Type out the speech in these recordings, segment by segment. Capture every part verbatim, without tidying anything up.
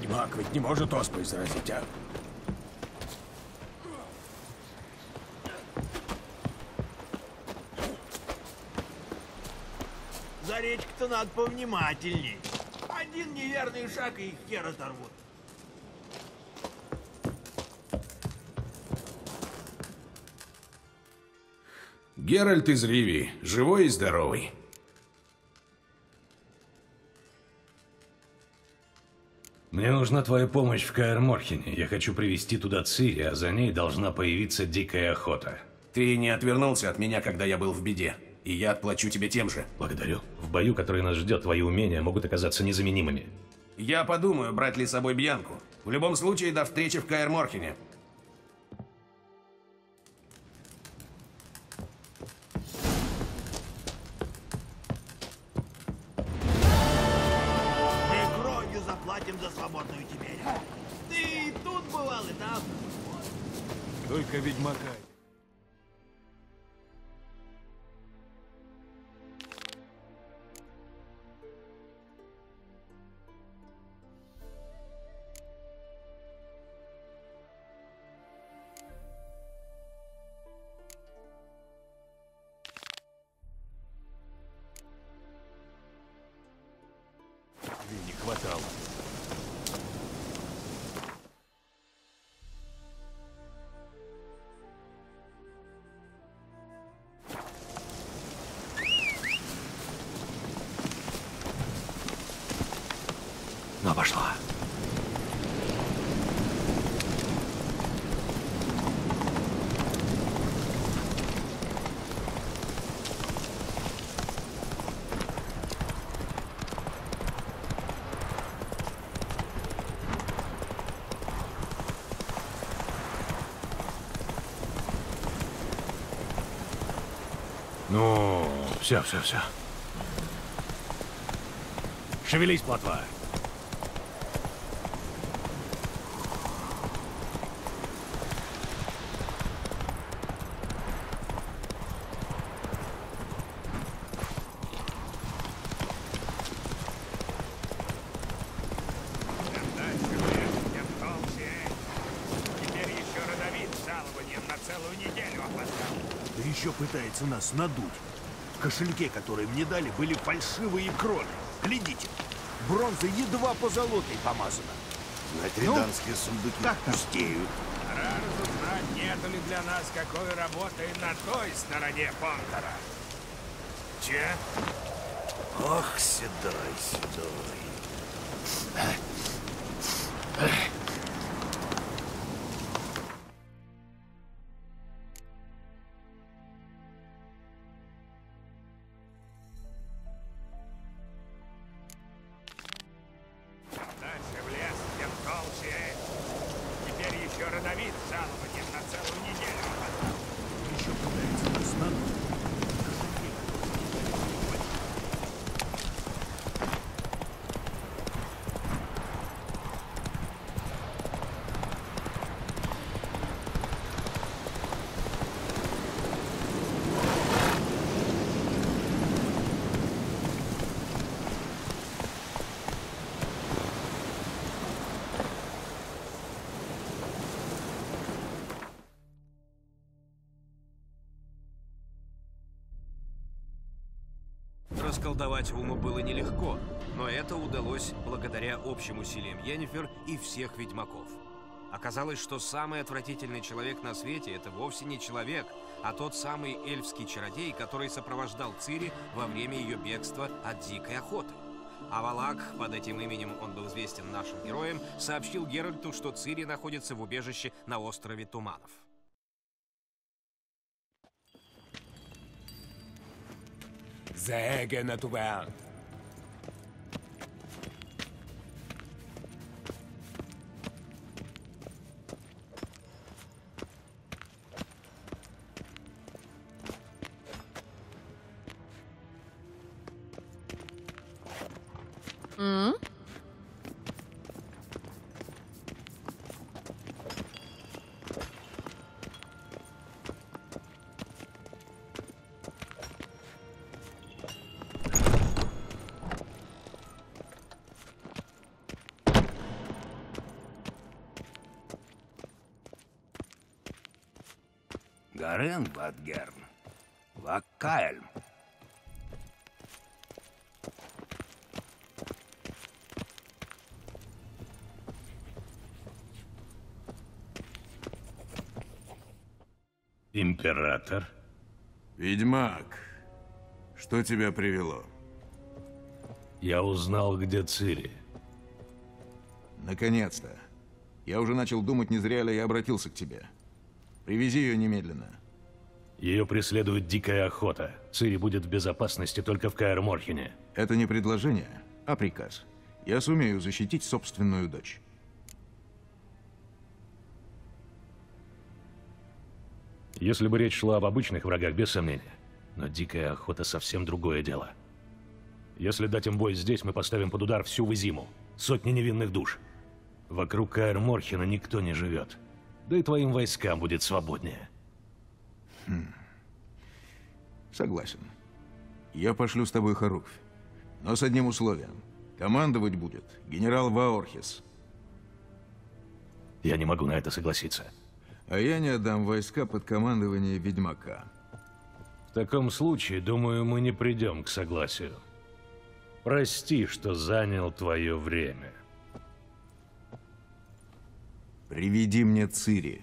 Ведьмак ведь не может оспой заразить, а? За речку-то надо повнимательней. Один неверный шаг и их хер оторвут. Геральт из Ривии, живой и здоровый. Мне нужна твоя помощь в Каэр-Морхене. Я хочу привести туда Цири, а за ней должна появиться дикая охота. Ты не отвернулся от меня, когда я был в беде, и я отплачу тебе тем же. Благодарю. В бою, который нас ждет, твои умения могут оказаться незаменимыми. Я подумаю, брать ли с собой Бьянку. В любом случае, до встречи в Каэр-Морхене. Заплатим за свободную теперь. Ты и тут бывал, и там. Только ведьмака. Не хватало. Но пошла. Ну, все, все, все. Шевелись, плотва. Еще пытается нас надуть. В кошельке, который мне дали, были фальшивые кроны. Глядите, бронза едва позолотой помазана. Знать, риданские ну, сундуки как пустеют. Пора разузнать, нету ли для нас какой работы на той стороне Пондора. Че? Ох, седой, седой. Расколдовать Уму было нелегко, но это удалось благодаря общим усилиям Йеннифер и всех ведьмаков. Оказалось, что самый отвратительный человек на свете — это вовсе не человек, а тот самый эльфский чародей, который сопровождал Цири во время ее бегства от дикой охоты. А Валак, под этим именем он был известен нашим героям, сообщил Геральту, что Цири находится в убежище на острове Туманов. Зэгэ на туван. М? Гарен Ватгерн. Ваккаэльм. Император? Ведьмак, что тебя привело? Я узнал, где Цири. Наконец-то. Я уже начал думать, не зря ли я обратился к тебе. Привези ее немедленно. Ее преследует дикая охота. Цири будет в безопасности только в Каэр Морхене. Это не предложение, а приказ. Я сумею защитить собственную дочь. Если бы речь шла об обычных врагах, без сомнения. Но дикая охота совсем другое дело. Если дать им бой здесь, мы поставим под удар всю Визиму. Сотни невинных душ. Вокруг Каэр Морхена никто не живет. Да и твоим войскам будет свободнее. Хм. Согласен. Я пошлю с тобой Харуквь. Но с одним условием. Командовать будет генерал Ваорхис. Я не могу на это согласиться. А я не отдам войска под командование ведьмака. В таком случае, думаю, мы не придем к согласию. Прости, что занял твое время. Приведи мне Цири.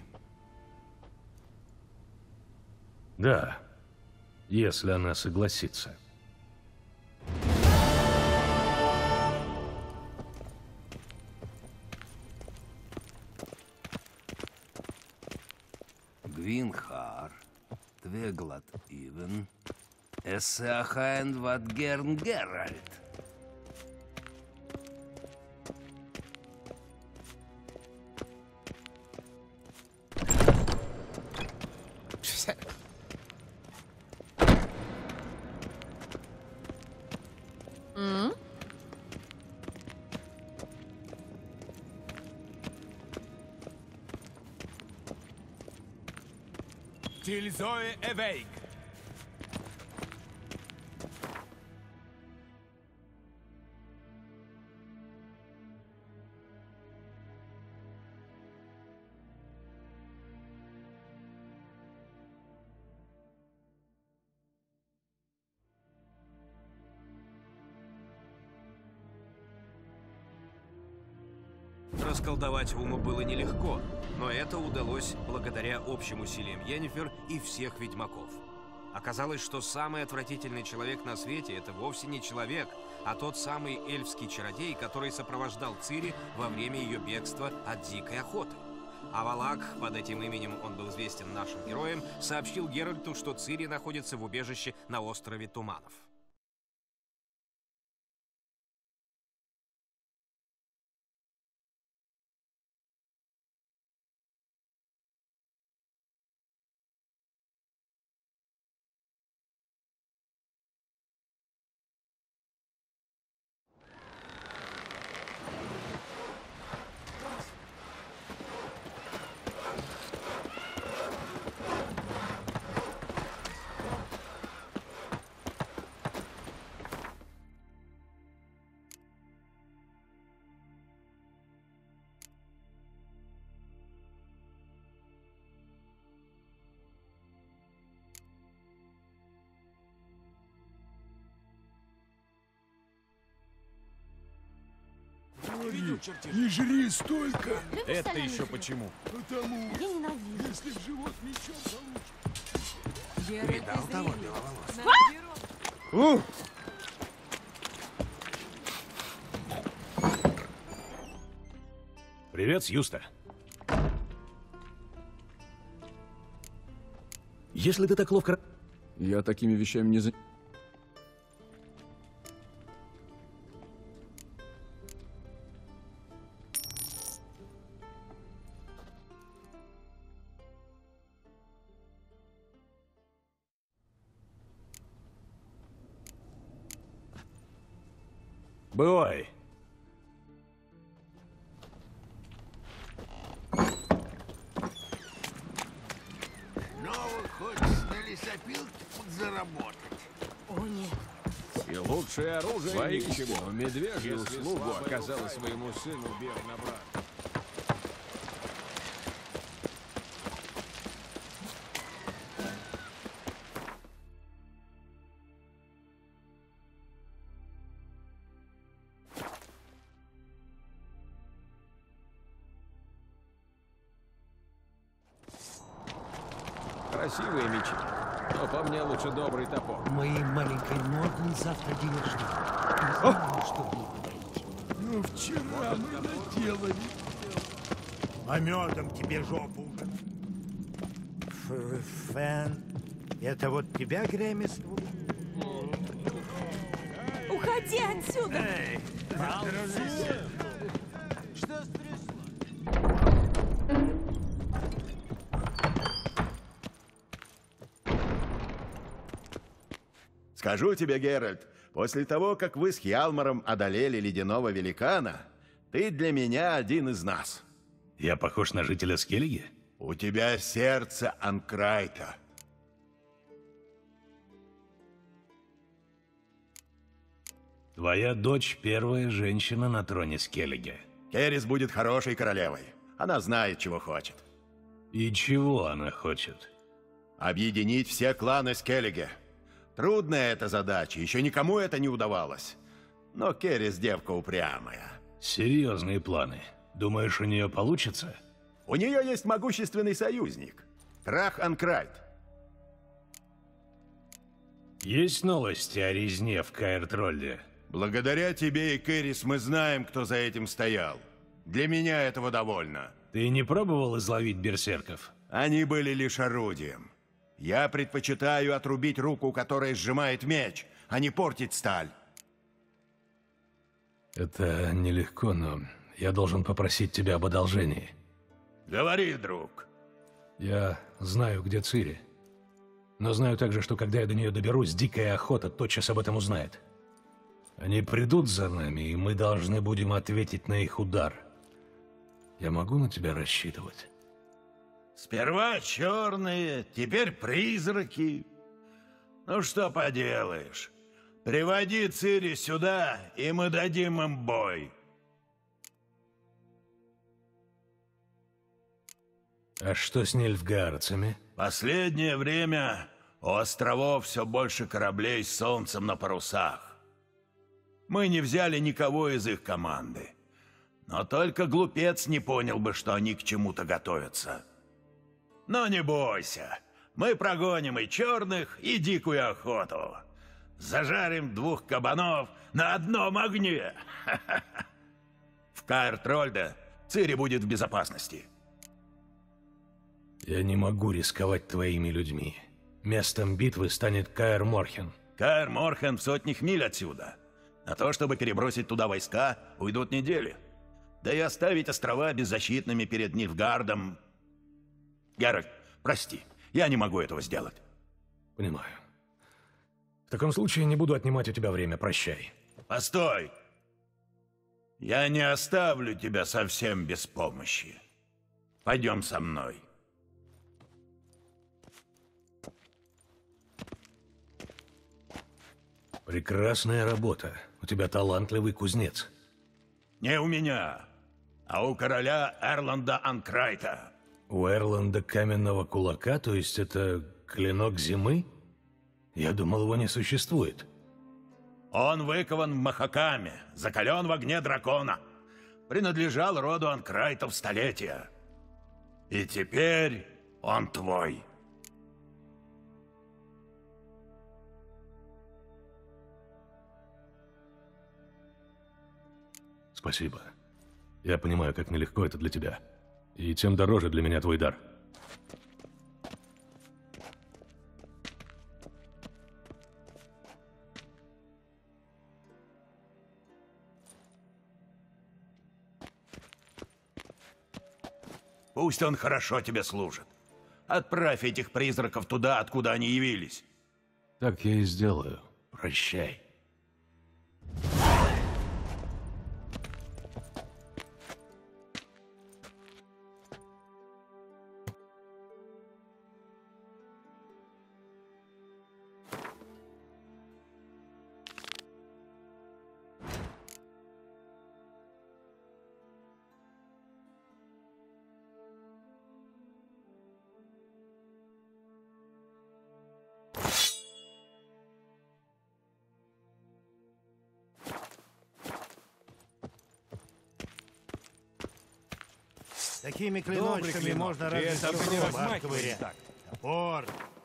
Да, если она согласится. Гвинхар, Твеглат Ивен, Эссеахаен Ватгерн Геральт. Тильзое Эвейк. Расколдовать Уму было нелегко, но это удалось благодаря общим усилиям Йеннифер и всех ведьмаков. Оказалось, что самый отвратительный человек на свете — это вовсе не человек, а тот самый эльфский чародей, который сопровождал Цири во время ее бегства от дикой охоты. А Валак, под этим именем он был известен нашим героям, сообщил Геральту, что Цири находится в убежище на острове Туманов. Не жри столько, Это еще почему? потому Я ненавижу. если в живот мечом получишь. Видал того беловолосого? Привет, Юста. Если ты так ловко... Я такими вещами не за... Бывай. Ну, хочешь на лесопилке подзаработать? О, нет. И лучшее оружие Свои ничего. чего? Медвежью Если услугу слабый оказала рукой, своему сыну верно, брат. Красивые мечи. Но по мне лучше добрый топор. Моей маленькой Норден завтра день рождения. Не знаю, что ей подарить. Ну, вчера мы наделали. Пометом тебе жопу. Фэн, это вот тебя Гремис? Уходи отсюда! Эй, Что стряслось? Скажу тебе, Геральт, после того, как вы с Хьялмаром одолели ледяного великана, ты для меня один из нас. Я похож на жителя Скеллиги? У тебя сердце Анкрайта. Твоя дочь — первая женщина на троне Скеллиги. Керрис будет хорошей королевой. Она знает, чего хочет. И чего она хочет? Объединить все кланы Скеллиги. Трудная эта задача, еще никому это не удавалось. Но Керрис девка упрямая. Серьезные планы. Думаешь, у нее получится? У нее есть могущественный союзник. Трах Анкрайт. Есть новости о резне в Каэр-Тролле? Благодаря тебе и Керрис мы знаем, кто за этим стоял. Для меня этого довольно. Ты не пробовал изловить берсерков? Они были лишь орудием. Я предпочитаю отрубить руку, которая сжимает меч, а не портить сталь. Это нелегко, но я должен попросить тебя об одолжении. Говори, друг. Я знаю, где Цири. Но знаю также, что когда я до нее доберусь, Дикая Охота тотчас об этом узнает. Они придут за нами, и мы должны будем ответить на их удар. Я могу на тебя рассчитывать? Сперва черные, теперь призраки. Ну что поделаешь. Приводи Цири сюда, и мы дадим им бой. А что с нильфгаарцами? Последнее время у островов все больше кораблей с солнцем на парусах. Мы не взяли никого из их команды. Но только глупец не понял бы, что они к чему-то готовятся. Но не бойся, мы прогоним и черных, и дикую охоту. Зажарим двух кабанов на одном огне. В Каэр-Трольде Цири будет в безопасности. Я не могу рисковать твоими людьми. Местом битвы станет Каэр-Морхен. Каэр-Морхен в сотнях миль отсюда. На то, чтобы перебросить туда войска, уйдут недели. Да и оставить острова беззащитными перед Нильфгардом... Геральт, прости, я не могу этого сделать. Понимаю. В таком случае не буду отнимать у тебя время, прощай. Постой! Я не оставлю тебя совсем без помощи. Пойдем со мной. Прекрасная работа. У тебя талантливый кузнец. Не у меня, а у короля Эрланда Анкрайта. У Эрланда каменного кулака, то есть это клинок зимы? Я думал, его не существует. Он выкован в Махакаме, закален в огне дракона. Принадлежал роду Анкрайтов столетия. И теперь он твой. Спасибо. Я понимаю, как нелегко это для тебя. И тем дороже для меня твой дар. Пусть он хорошо тебе служит. Отправь этих призраков туда, откуда они явились. Так я и сделаю. Прощай. Такими клиночками можно разве Только не что размахивайся ковырять. так. Ор!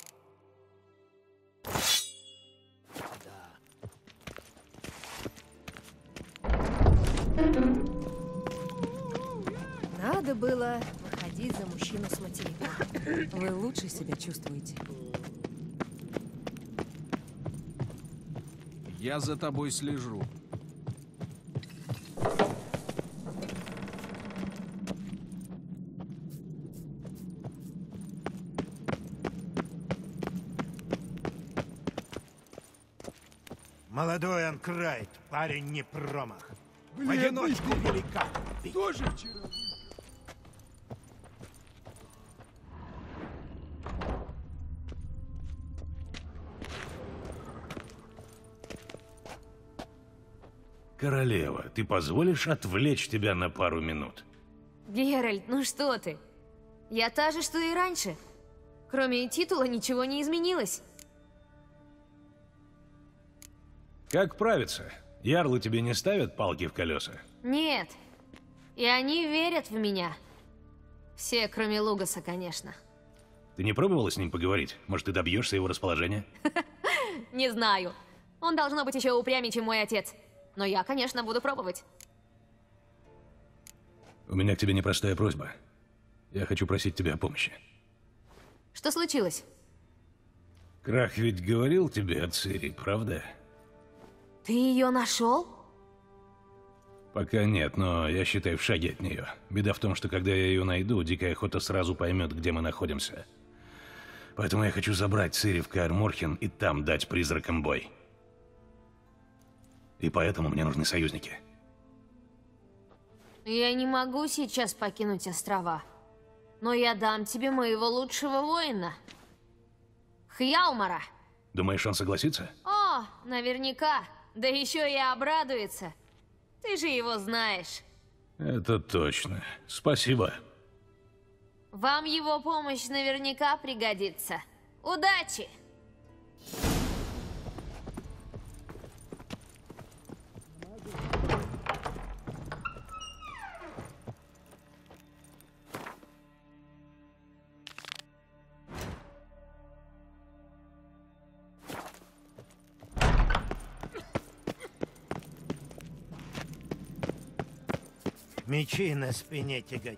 Надо было выходить за мужчину с материка. Вы лучше себя чувствуете. Я за тобой слежу. Молодой Анкрайт, парень не промах. В Блин, одиночку вы- велика. Тоже вчера. Королева, ты позволишь отвлечь тебя на пару минут? Геральт, ну что ты? Я та же, что и раньше. Кроме титула ничего не изменилось. Как правиться? Ярлы тебе не ставят палки в колеса? Нет. И они верят в меня. Все, кроме Лугаса, конечно. Ты не пробовала с ним поговорить? Может, ты добьешься его расположения? Не знаю. Он должно быть еще упрямее, чем мой отец. Но я, конечно, буду пробовать. У меня к тебе непростая просьба. Я хочу просить тебя о помощи. Что случилось? Крах ведь говорил тебе о Цири, правда? Ты ее нашел? Пока нет, но я считаю в шаге от нее. Беда в том, что когда я ее найду, Дикая Охота сразу поймет, где мы находимся. Поэтому я хочу забрать Цири в Каэр Морхен и там дать призракам бой. И поэтому мне нужны союзники. Я не могу сейчас покинуть острова. Но я дам тебе моего лучшего воина. Хьялмара. Думаешь, он согласится? О, наверняка. Да еще и обрадуется. Ты же его знаешь. Это точно. Спасибо. Вам его помощь наверняка пригодится. Удачи! Мечи на спине тягать.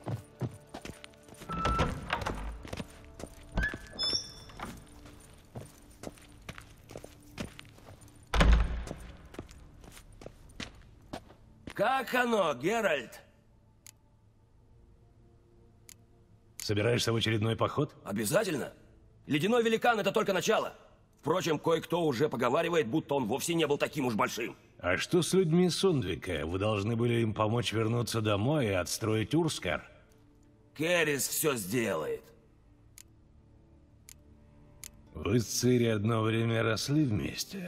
Как оно, Геральт? Собираешься в очередной поход? Обязательно. Ледяной великан — это только начало. Впрочем, кое-кто уже поговаривает, будто он вовсе не был таким уж большим. А что с людьми Сундвика? Вы должны были им помочь вернуться домой и отстроить Урскар. Керрис все сделает. Вы с Цири одно время росли вместе.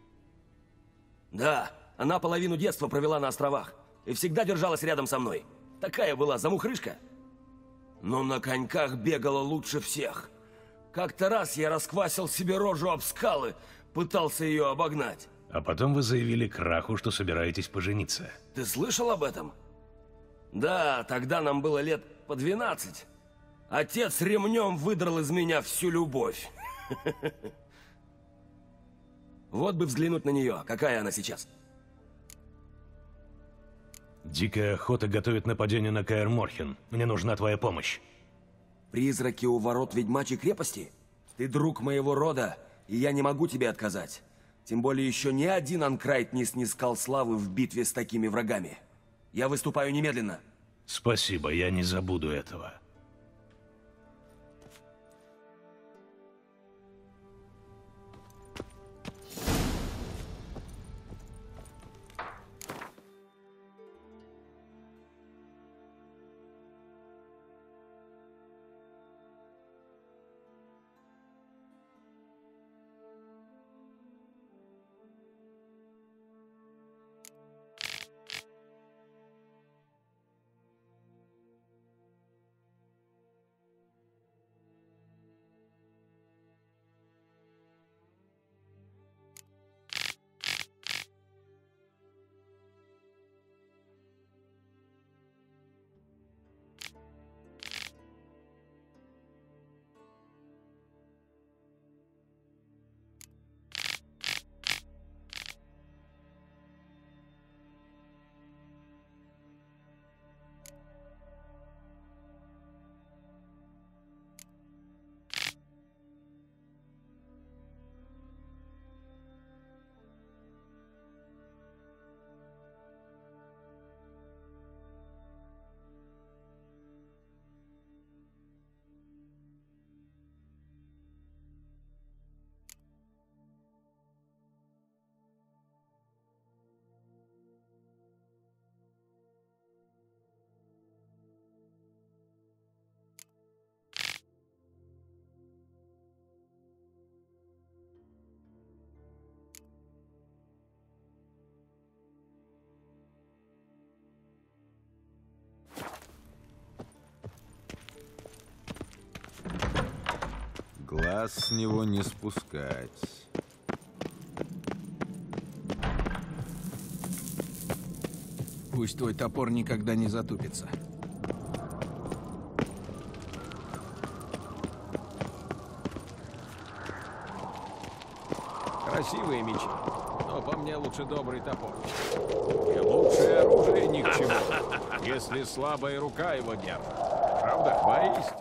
Да, она половину детства провела на островах и всегда держалась рядом со мной. Такая была замухрышка. Но на коньках бегала лучше всех. Как-то раз я расквасил себе рожу об скалы, пытался ее обогнать. А потом вы заявили Краху, что собираетесь пожениться. Ты слышал об этом? Да, тогда нам было лет по двенадцать. Отец ремнем выдрал из меня всю любовь. Вот бы взглянуть на нее, какая она сейчас. Дикая Охота готовит нападение на Каэр Морхен. Мне нужна твоя помощь. Призраки у ворот ведьмачьей крепости? Ты друг моего рода, и я не могу тебе отказать. Тем более еще ни один Анкрайт не снискал славы в битве с такими врагами. Я выступаю немедленно. Спасибо, я не забуду этого. Глаз с него не спускать. Пусть твой топор никогда не затупится. Красивые мечи, но по мне лучше добрый топор. И лучшее оружие ни к чему, если слабая рука его держит. Правда? Воистину.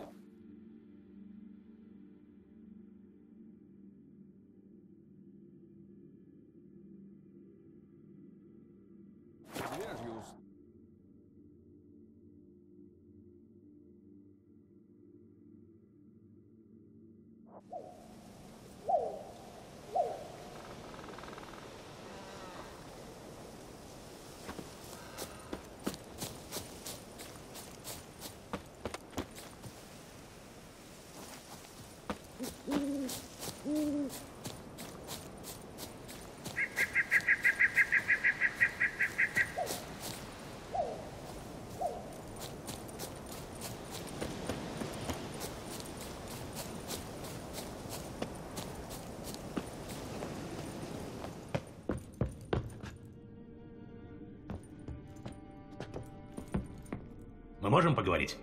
Мы можем поговорить?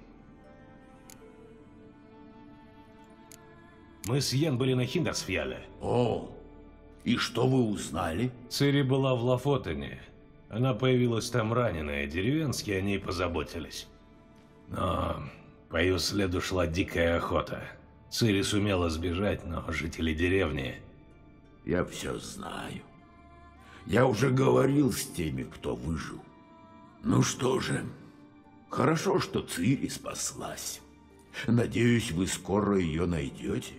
Мы с Йен были на Хиндерсфьяле. О, и что вы узнали? Цири была в Лафотене. Она появилась там раненая, деревенские о ней позаботились. Но по ее следу шла дикая охота. Цири сумела сбежать, но жители деревни... Я все знаю. Я уже говорил с теми, кто выжил. Ну что же, хорошо, что Цири спаслась. Надеюсь, вы скоро ее найдете.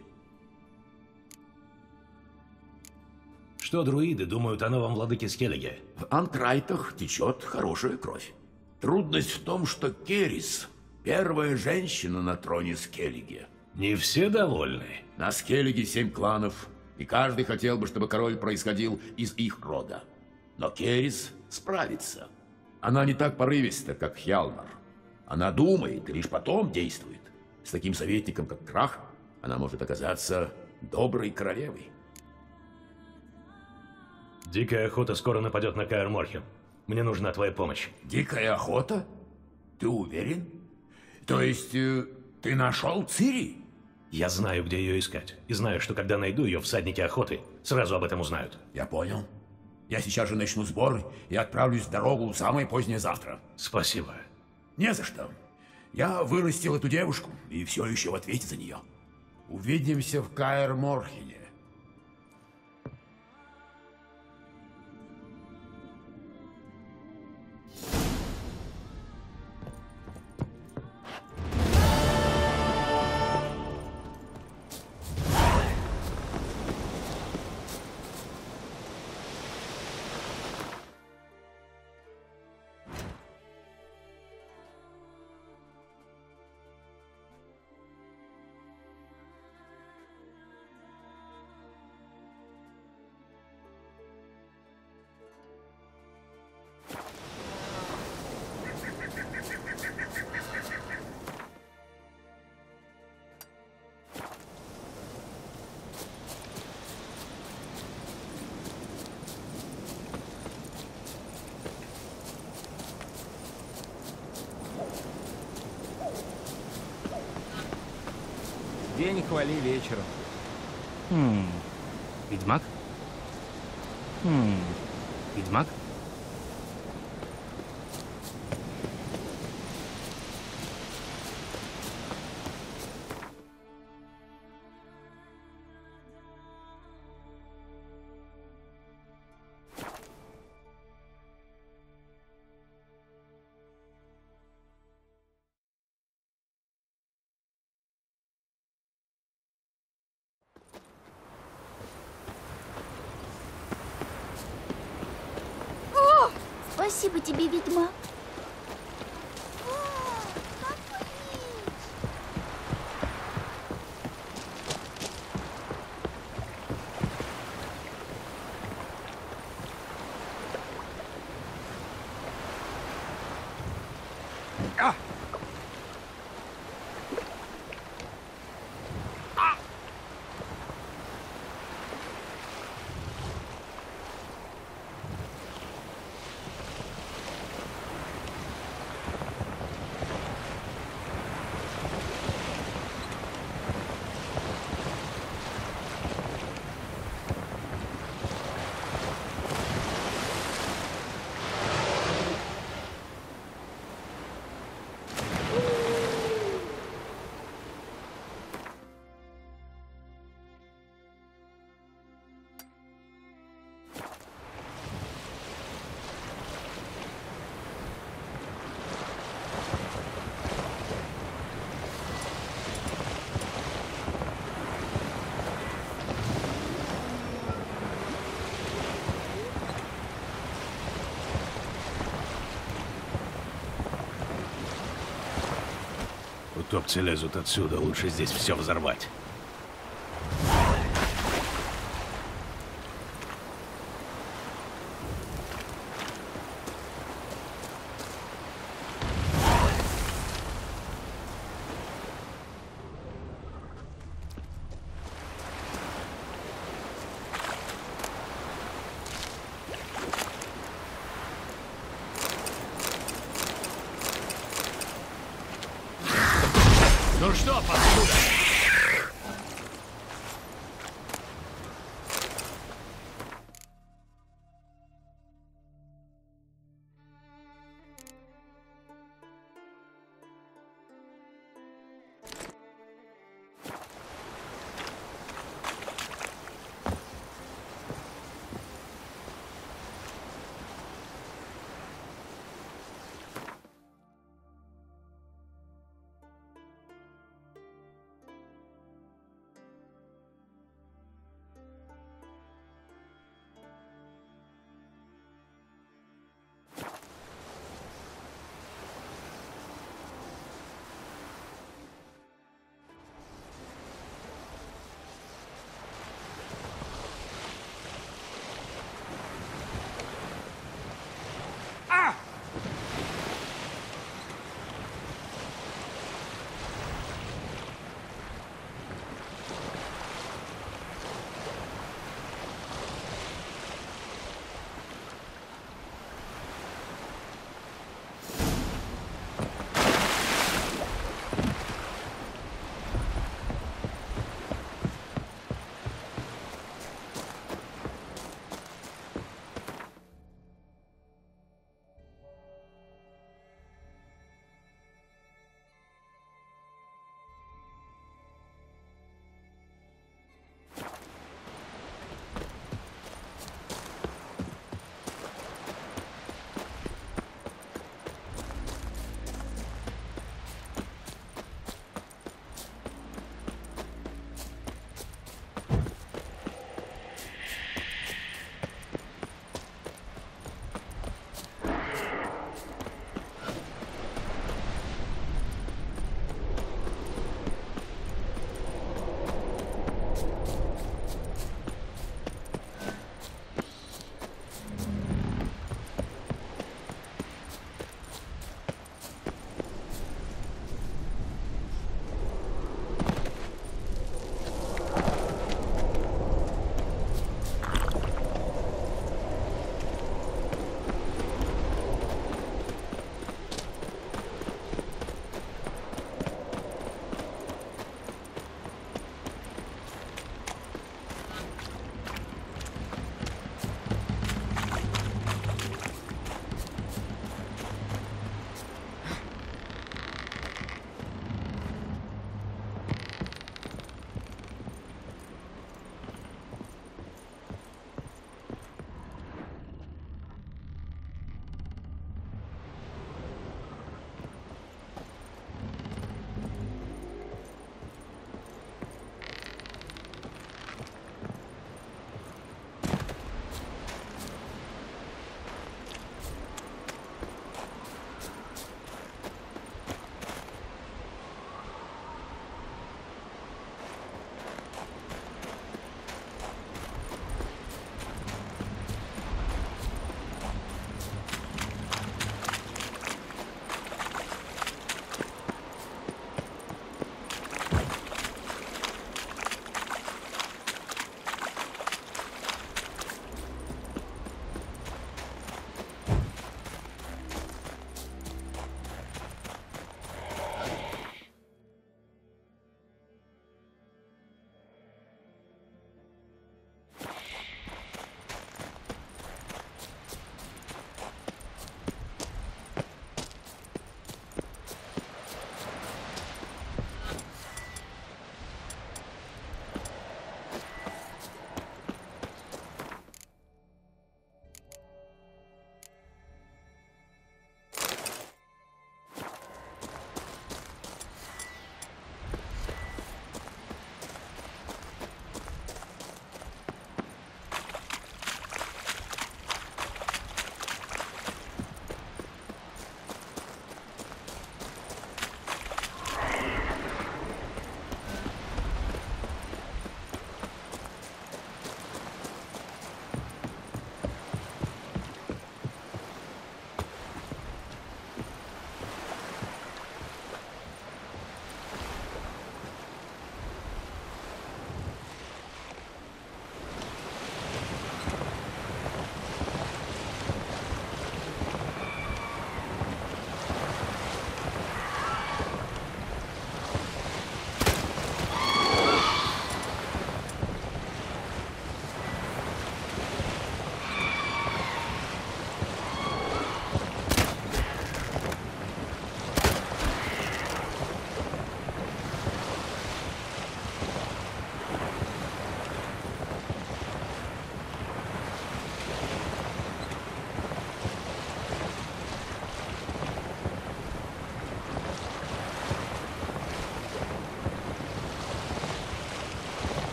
Что друиды думают о новом владыке Скеллиге? В Антрайтах течет хорошая кровь. Трудность в том, что Керрис – первая женщина на троне Скеллиге. Не все довольны. На Скеллиге семь кланов, и каждый хотел бы, чтобы король происходил из их рода. Но Керрис справится. Она не так порывиста, как Хьялмар. Она думает и лишь потом действует. С таким советником, как Крах, она может оказаться доброй королевой. Дикая охота скоро нападет на Каэр Морхен. Мне нужна твоя помощь. Дикая охота? Ты уверен? То есть, э, ты нашел Цири? Я знаю, где ее искать. И знаю, что когда найду ее, всадники охоты сразу об этом узнают. Я понял. Я сейчас же начну сбор и отправлюсь в дорогу самое позднее завтра. Спасибо. Не за что. Я вырастил эту девушку и все еще в ответе за нее. Увидимся в Каэр Морхене. День хвали вечером. Хм. Ведьмак? Хм. Ведьмак? Спасибо тебе, ведьмак. А! А! Утопцы лезут отсюда, лучше здесь все взорвать. Ну что, паскуда?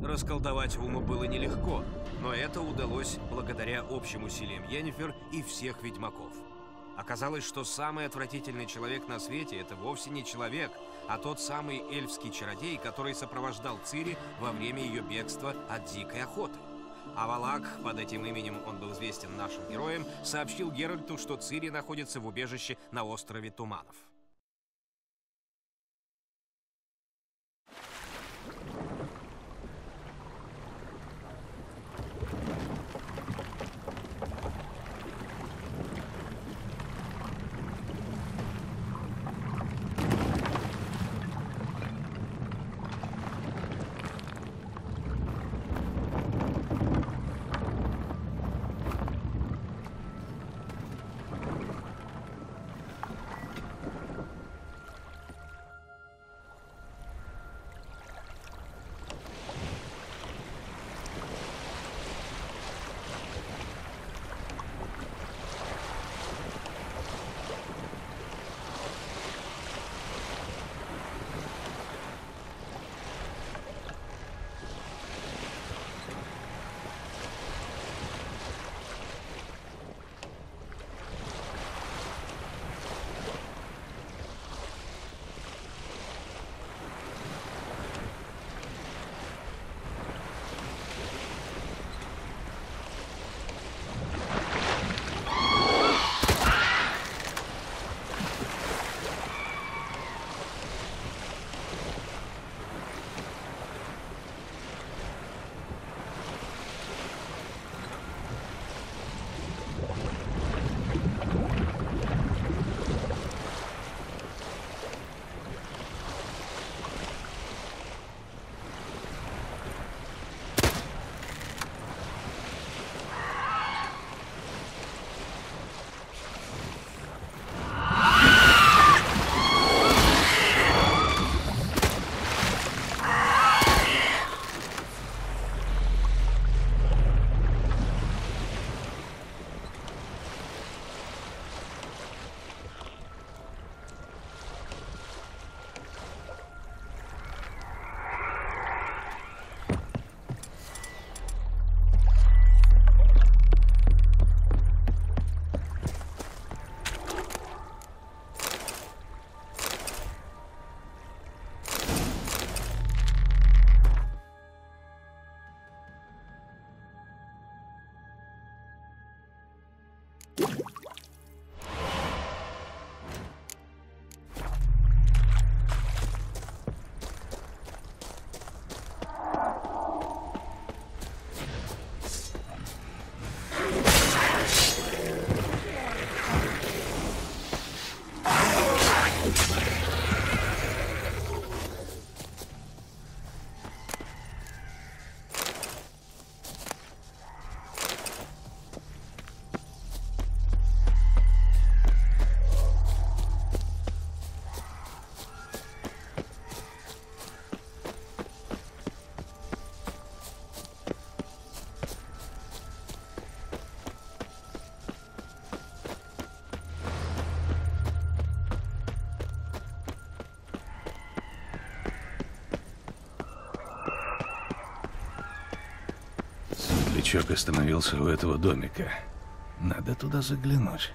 Расколдовать Уму было нелегко, но это удалось благодаря общим усилиям Йеннифер и всех ведьмаков. Оказалось, что самый отвратительный человек на свете — это вовсе не человек, а тот самый эльфский чародей, который сопровождал Цири во время ее бегства от дикой охоты. А Валак, под этим именем он был известен нашим героям, сообщил Геральту, что Цири находится в убежище на острове Туманов. Светлячок остановился у этого домика. Надо туда заглянуть.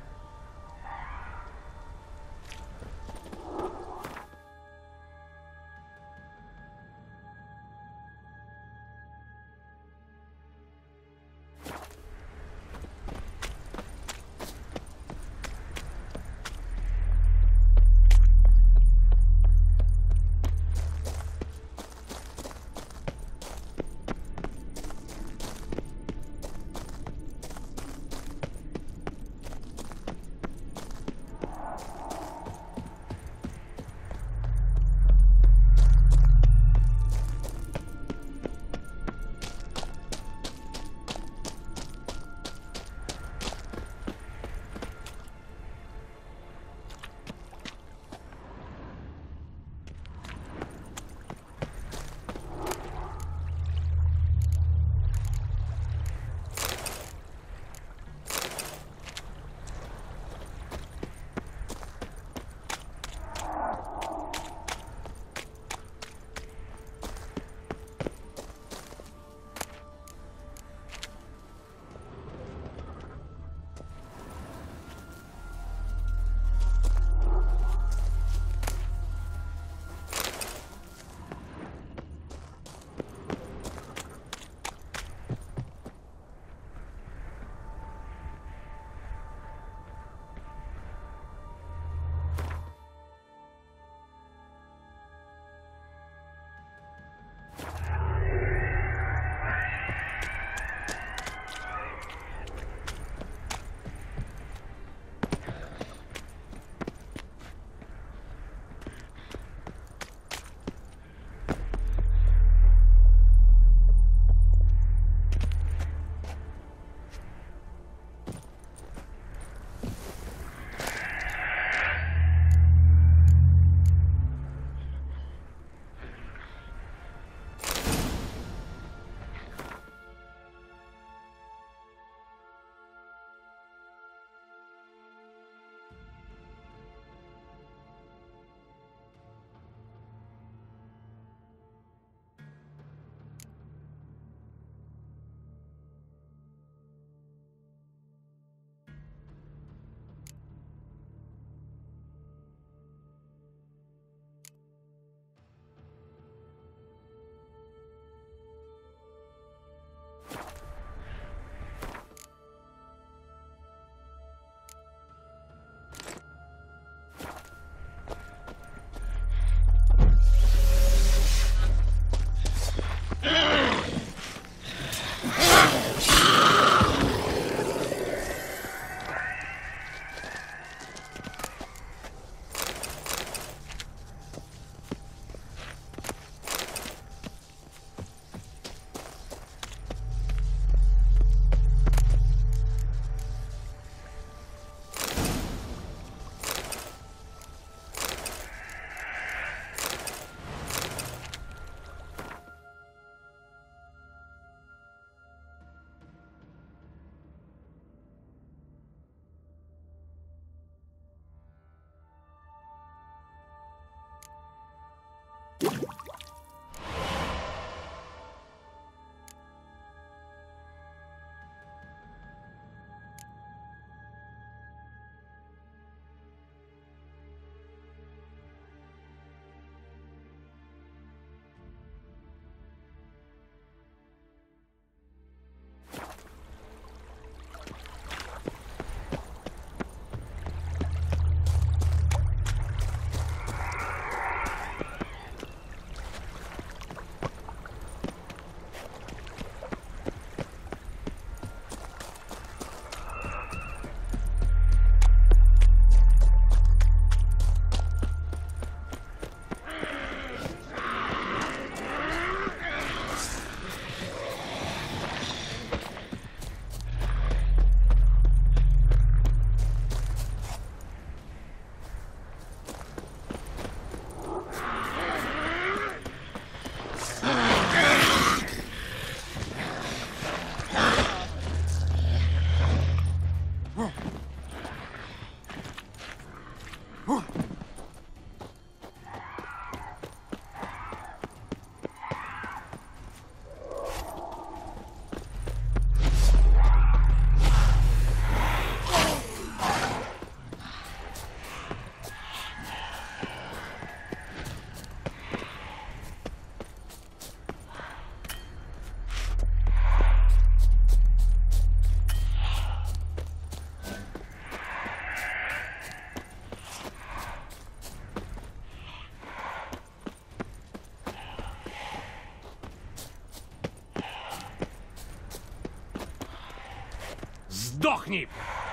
Сдохни!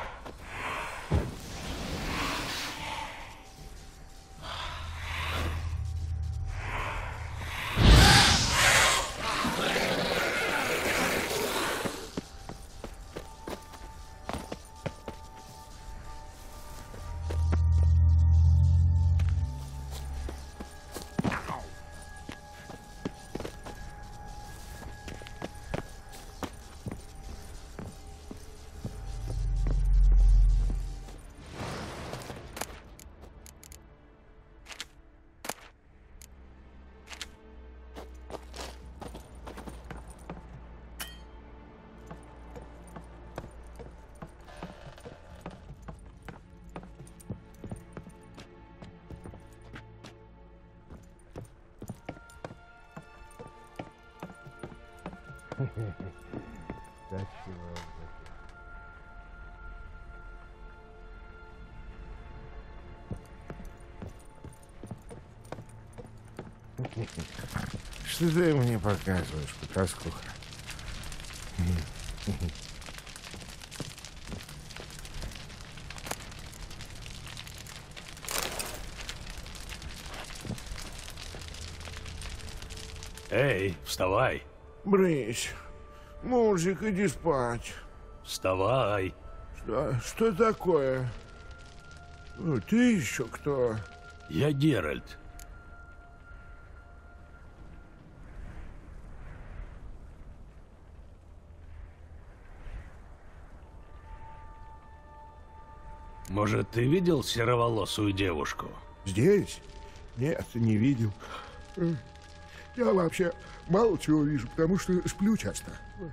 Что ты мне показываешь, потаскуха? Эй, вставай. Брысь. Мужик, иди спать. Вставай. Что, что такое? Ну, ты еще кто? Я Геральт. Может, ты видел сероволосую девушку? Здесь? Нет, не видел. Я вообще мало чего вижу, потому что сплю часто.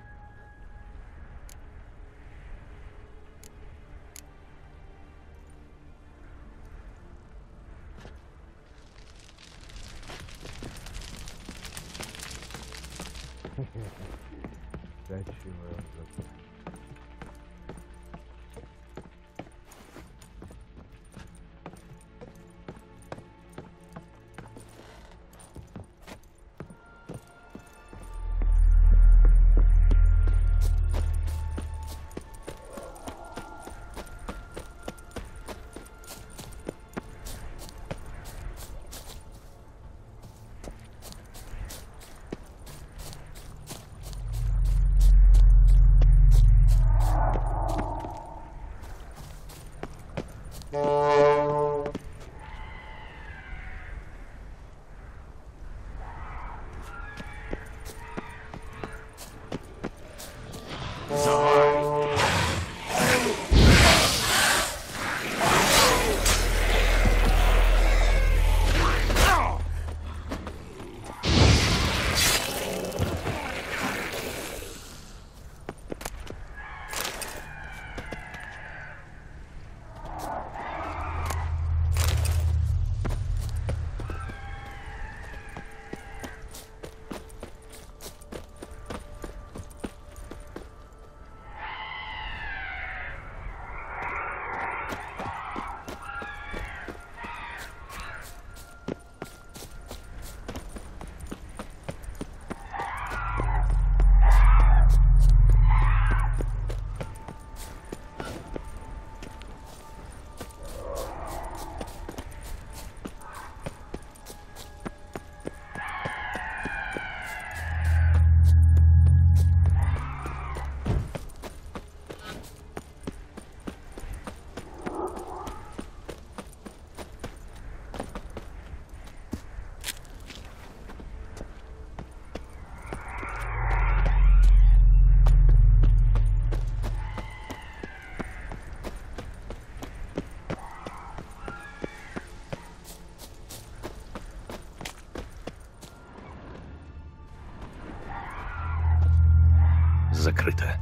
Закрыто.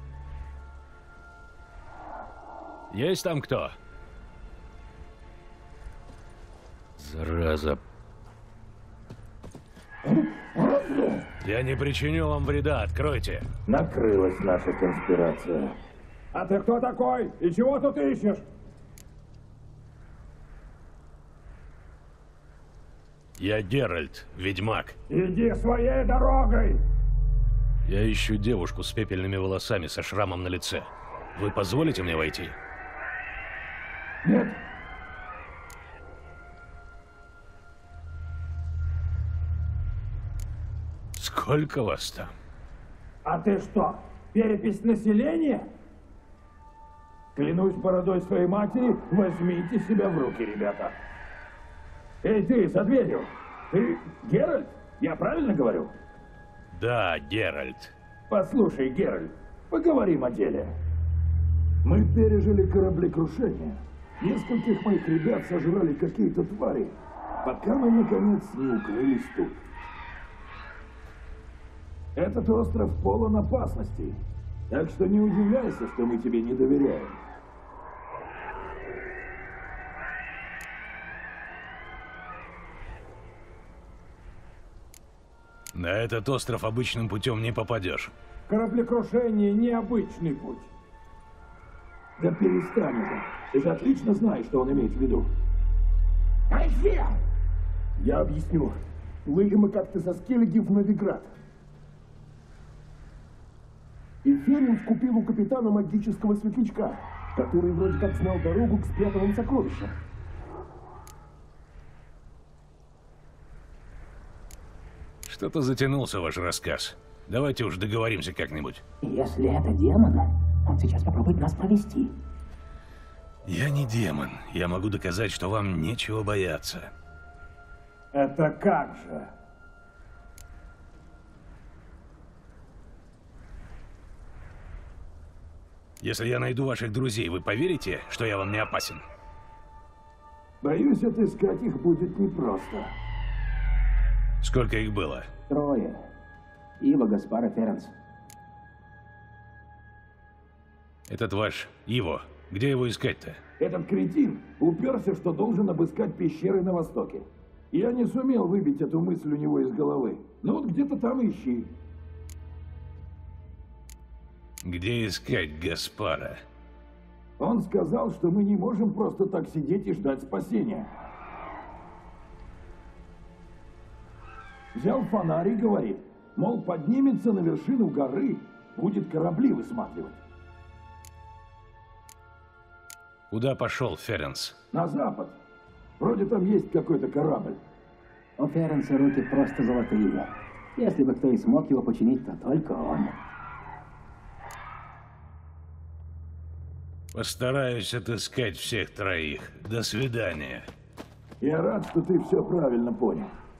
Есть там кто? Зараза. Я не причиню вам вреда, откройте. Накрылась наша конспирация. А ты кто такой? И чего тут ищешь? Я Геральт, ведьмак. Иди своей дорогой! Я ищу девушку с пепельными волосами, со шрамом на лице. Вы позволите мне войти? Нет. Сколько вас там? А ты что, перепись населения? Клянусь бородой своей матери, возьмите себя в руки, ребята. Эй, ты, за дверью. Ты Геральт? Я правильно говорю? Да, Геральт. Послушай, Геральт, поговорим о деле. Мы пережили кораблекрушение. Нескольких моих ребят сожрали какие-то твари, пока мы, наконец, не укрылись тут. Этот остров полон опасностей, так что не удивляйся, что мы тебе не доверяем. На этот остров обычным путем не попадешь. Кораблекрушение — необычный путь. Да перестань уже. Ты же отлично знаешь, что он имеет в виду. Айфе! Я объясню. Плыли мы как-то со Скеллиги в Новиград. И Ференс купил у капитана магического светлячка, который вроде как знал дорогу к спрятанным сокровищам. Что-то затянулся ваш рассказ. Давайте уж договоримся как-нибудь. Если это демон, он сейчас попробует нас провести. Я не демон. Я могу доказать, что вам нечего бояться. Это как же? Если я найду ваших друзей, вы поверите, что я вам не опасен? Боюсь, отыскать их будет непросто. Сколько их было? Трое. Ива, Гаспар и Ференс. Этот ваш Иво. Где его искать-то? Этот кретин уперся, что должен обыскать пещеры на востоке. Я не сумел выбить эту мысль у него из головы. Ну вот где-то там ищи. Где искать Гаспара? Он сказал, что мы не можем просто так сидеть и ждать спасения. Взял фонарь и говорит, мол, поднимется на вершину горы, будет корабли высматривать. Куда пошел Ференс? На запад. Вроде там есть какой-то корабль. У Ференса руки просто золотые. Если бы кто и смог его починить, то только он. Постараюсь отыскать всех троих. До свидания. Я рад, что ты все правильно понял.